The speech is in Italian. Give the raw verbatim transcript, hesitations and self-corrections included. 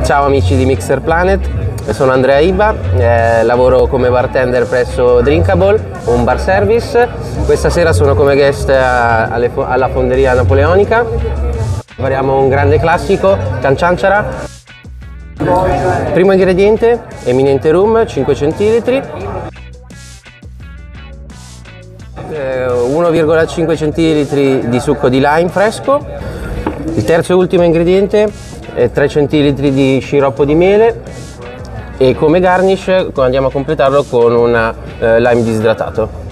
Ciao amici di Mixer Planet, sono Andrea Iba, eh, lavoro come bartender presso Drinkable, un bar service. Questa sera sono come guest a, alle, alla Fonderia Napoleonica. Prepariamo un grande classico, cancianciara. Primo ingrediente, eminente rum, cinque centilitri. uno virgola cinque centilitri di succo di lime fresco. Il terzo e ultimo ingrediente è tre centilitri di sciroppo di miele e come garnish andiamo a completarlo con un eh, lime disidratato.